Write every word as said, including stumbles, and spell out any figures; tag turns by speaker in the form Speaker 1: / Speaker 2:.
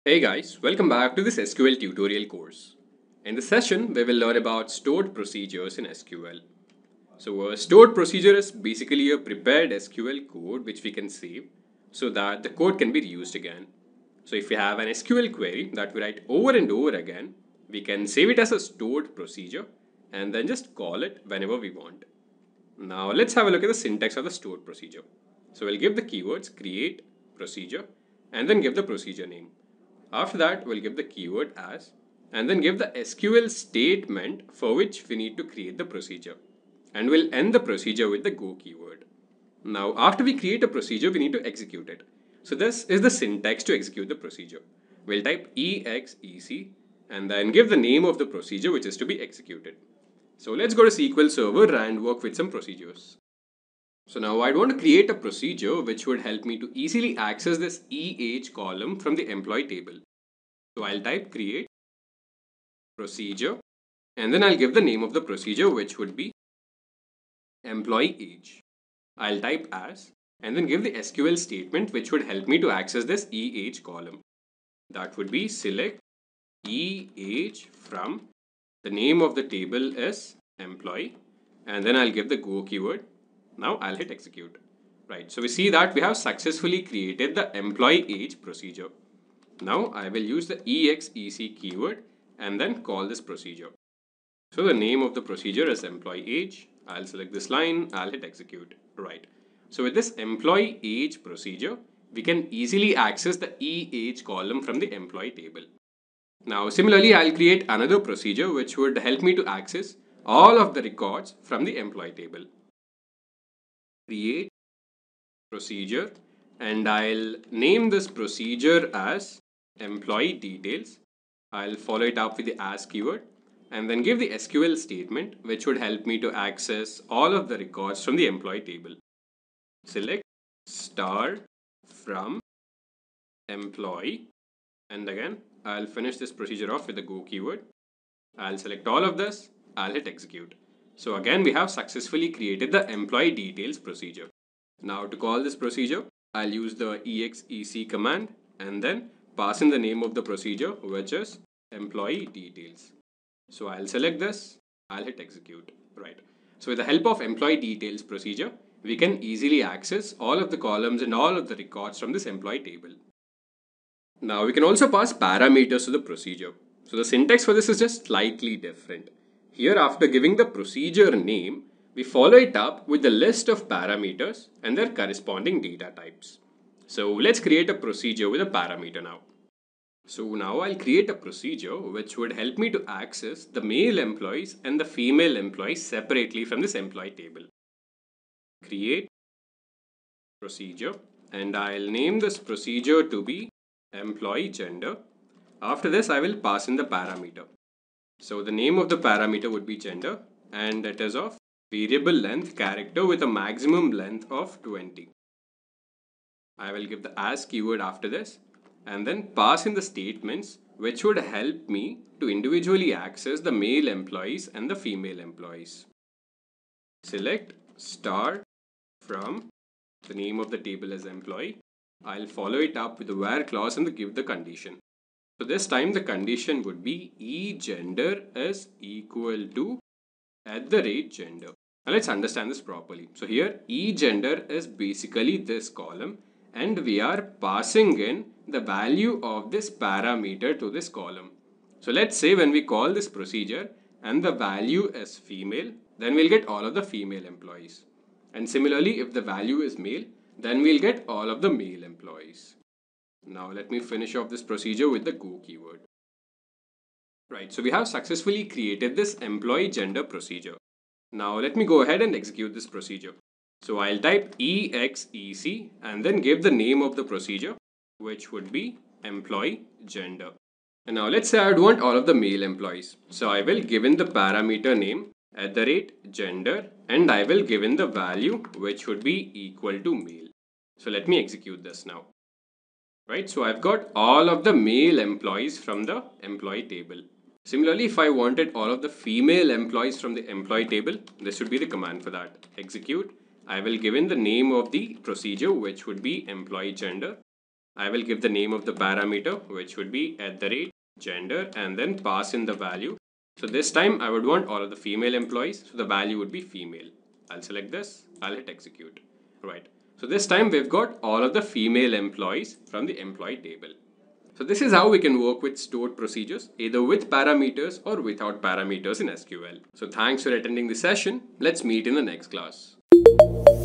Speaker 1: Hey guys, welcome back to this S Q L tutorial course. In this session, we will learn about stored procedures in S Q L. So a stored procedure is basically a prepared S Q L code which we can save so that the code can be reused again. So if we have an S Q L query that we write over and over again, we can save it as a stored procedure and then just call it whenever we want. Now let's have a look at the syntax of the stored procedure. So we'll give the keywords create, procedure, and then give the procedure name. After that, we'll give the keyword as, and then give the S Q L statement for which we need to create the procedure. And we'll end the procedure with the go keyword. Now, after we create a procedure, we need to execute it. So this is the syntax to execute the procedure. We'll type exec and then give the name of the procedure which is to be executed. So let's go to S Q L Server and work with some procedures. So now I'd want to create a procedure which would help me to easily access this E H column from the employee table. So I'll type create procedure and then I'll give the name of the procedure which would be employee age. I'll type as and then give the S Q L statement which would help me to access this E H column. That would be select E H from the name of the table is employee and then I'll give the go keyword. Now I'll hit execute. Right, so we see that we have successfully created the employee age procedure. Now I will use the exec keyword and then call this procedure. So the name of the procedure is employee age. I'll select this line, I'll hit execute. Right. So with this employee age procedure, we can easily access the E H column from the employee table. Now similarly, I'll create another procedure which would help me to access all of the records from the employee table. Create procedure and I'll name this procedure as employee details. I'll follow it up with the as keyword and then give the S Q L statement which would help me to access all of the records from the employee table. Select star from employee and again I'll finish this procedure off with the go keyword. I'll select all of this, I'll hit execute. So again we have successfully created the employee details procedure. Now to call this procedure, I'll use the exec command and then pass in the name of the procedure which is employee details. So I'll select this, I'll hit execute. Right. So with the help of employee details procedure, we can easily access all of the columns and all of the records from this employee table. Now we can also pass parameters to the procedure. So the syntax for this is just slightly different. Here after giving the procedure name, we follow it up with the list of parameters and their corresponding data types. So let's create a procedure with a parameter now. So now I'll create a procedure which would help me to access the male employees and the female employees separately from this employee table. Create procedure and I'll name this procedure to be employee gender. After this I will pass in the parameter. So the name of the parameter would be gender and it is of variable length character with a maximum length of twenty. I will give the as keyword after this and then pass in the statements which would help me to individually access the male employees and the female employees. Select star from the name of the table as employee. I'll follow it up with the where clause and give the condition. So this time the condition would be e gender is equal to at the rate gender. Now let's understand this properly. So here e gender is basically this column and we are passing in the value of this parameter to this column. So let's say when we call this procedure and the value is female, then we'll get all of the female employees. And similarly, if the value is male, then we'll get all of the male employees. Now let me finish off this procedure with the go keyword. Right, so we have successfully created this employee gender procedure. Now let me go ahead and execute this procedure. So I'll type exec and then give the name of the procedure which would be employee gender. And now let's say I want all of the male employees. So I will give in the parameter name at the rate gender and I will give in the value which would be equal to male. So let me execute this now. Right, so I've got all of the male employees from the employee table. Similarly, if I wanted all of the female employees from the employee table, this would be the command for that. Execute. I will give in the name of the procedure which would be employee gender I will give the name of the parameter, which would be at the rate gender, and then pass in the value. So this time I would want all of the female employees, so the value would be female. I'll select this, I'll hit execute. Right. So this time we've got all of the female employees from the employee table. So this is how we can work with stored procedures, either with parameters or without parameters in S Q L. So thanks for attending the session. Let's meet in the next class.